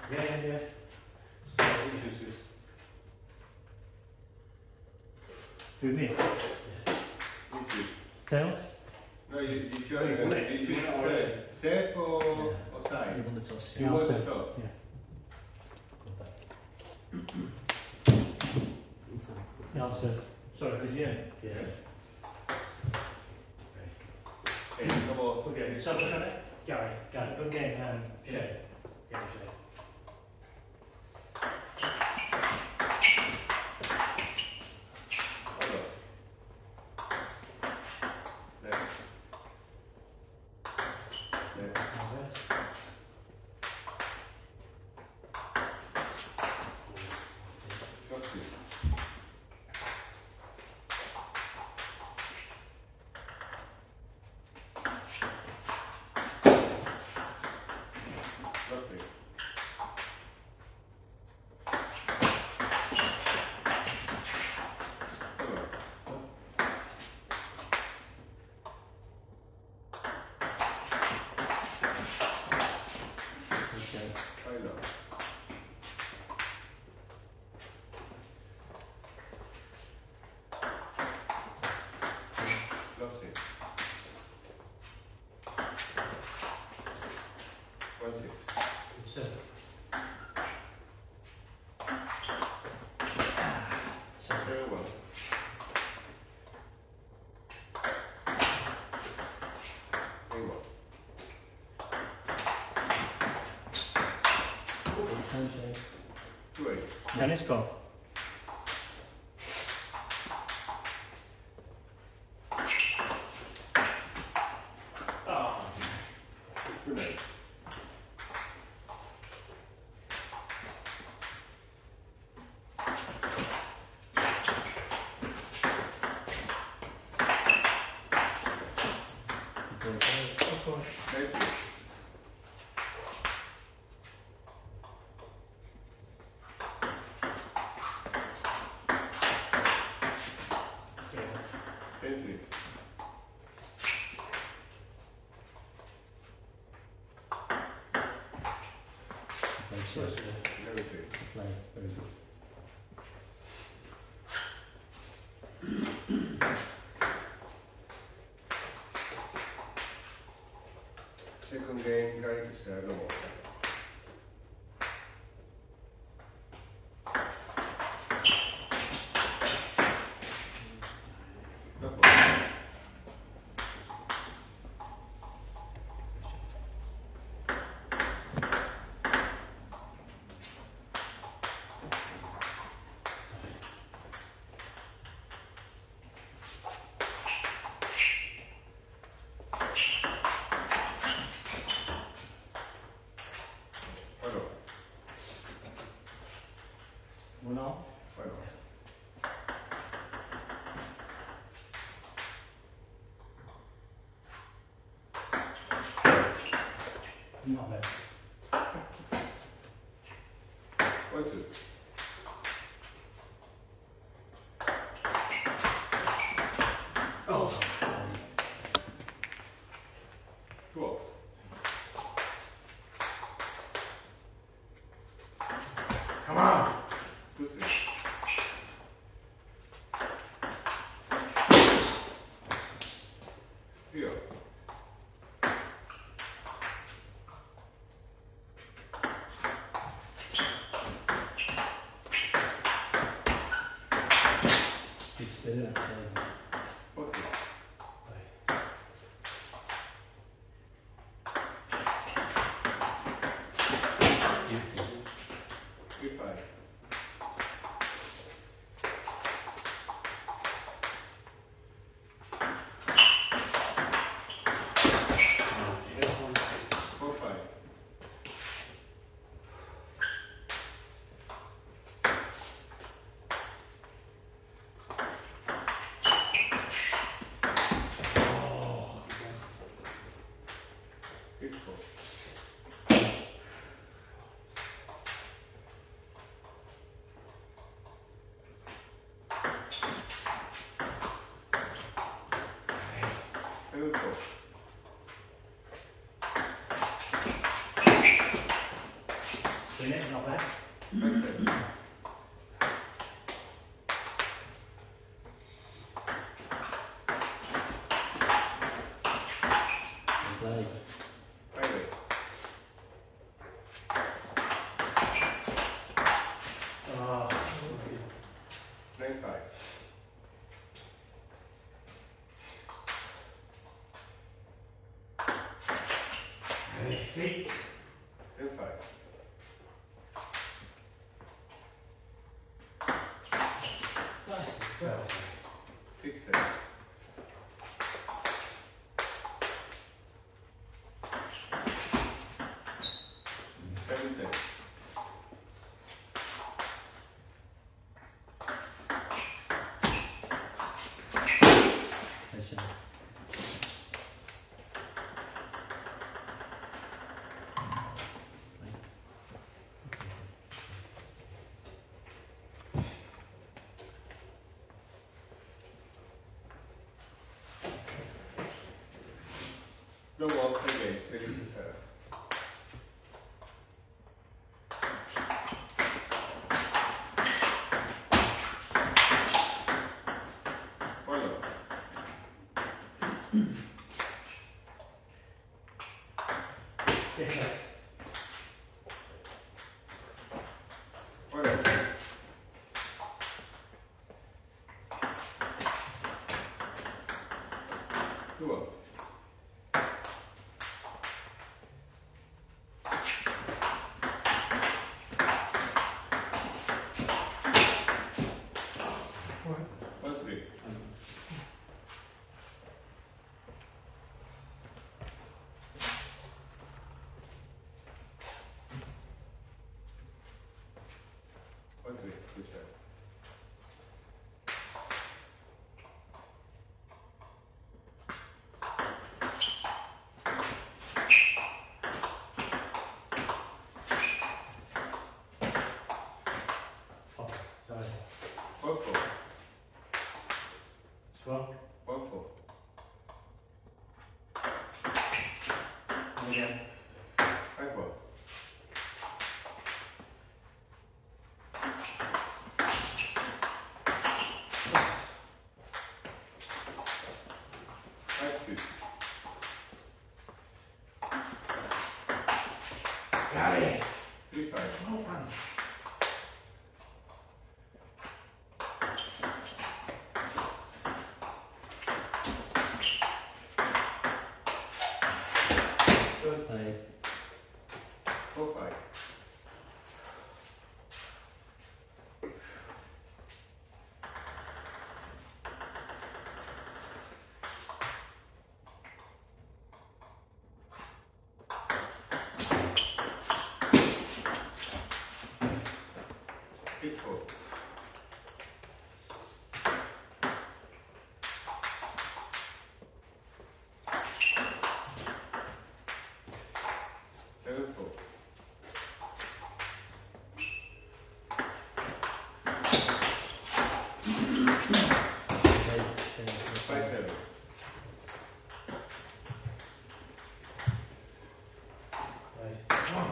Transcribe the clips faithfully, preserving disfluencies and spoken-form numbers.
Yeah, yeah, yeah. So who chooses? Who, me? You choose. Tails? No, you, you choose. Oh, you won it. You choose safe. Safe or, Yeah. or side? You won the toss. You Yeah, won I'll the say- toss. Yeah. Yeah, I'll say. Sorry, did you? Yeah. Okay, come on. Okay, so what's on it? Gary. Gary. Okay, um, Shay. Yeah, Shay. Hold on. Left. Left. Got you. Roughly. Come on. Okay. High low. Lost it. One six. So, Zero one. Three one. Two eight. Dennis, go. Oh. Grenade. Of course. Thank you. Thank you. Play, sure. Never see. Play, very good. Second game, going to serve no more. No problem. Hold on. One all? Hold on. Not bad. One two. Oh. Two off. Come on. Two three. Three off. It's still at play. Four three. Three five. Four five. Play. Play. Ah, Nine five. feet. Ten five. That's twelve. Six ten. Seven ten. Pressure. No more play game. Ready to serve. Follow. Yeah, correct. Follow. Two up. One three. One three. Good shot. Four. Sorry. One four. Swap. One four. And again. Five one. Five two. Got it. Three five. Oh, man. Good. Play. Four five. Eight four. Seven four. Play. Five seven. Right.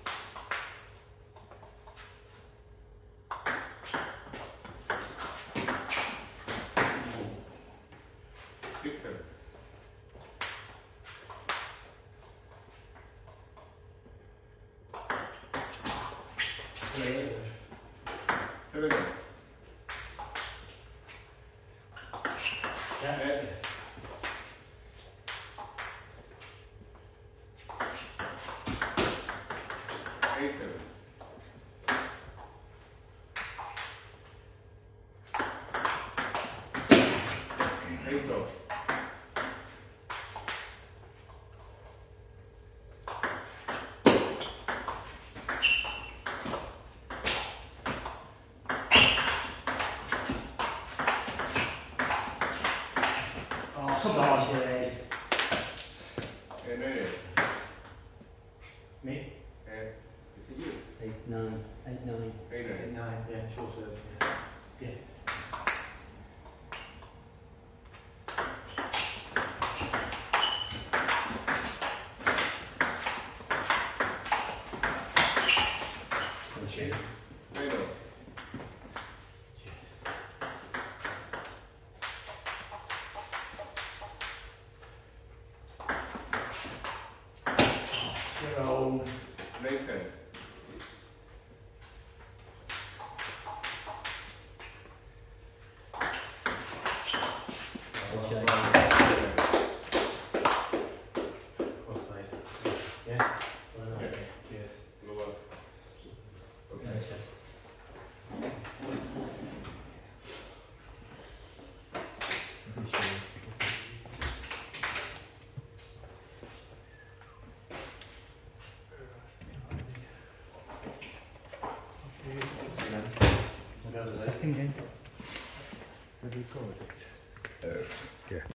Six seven. Play. Seven eight. Yeah. Eight. Eight seven. Eight twelve. Oh, come on, Shay. And nine eight. Me? And is it you? Eight nine. Eight nine. Eight nine. Eight, nine. Yeah, short serve. Yeah. Yeah. Cheers. Nine oh. Roll. Nathan. Good shot. Well played. Yeah? Well done. Yeah. Cheers. Lower. Okay. Nice shot. Good shot. We'll go to the Second game. Have you got it? Uh, Yeah.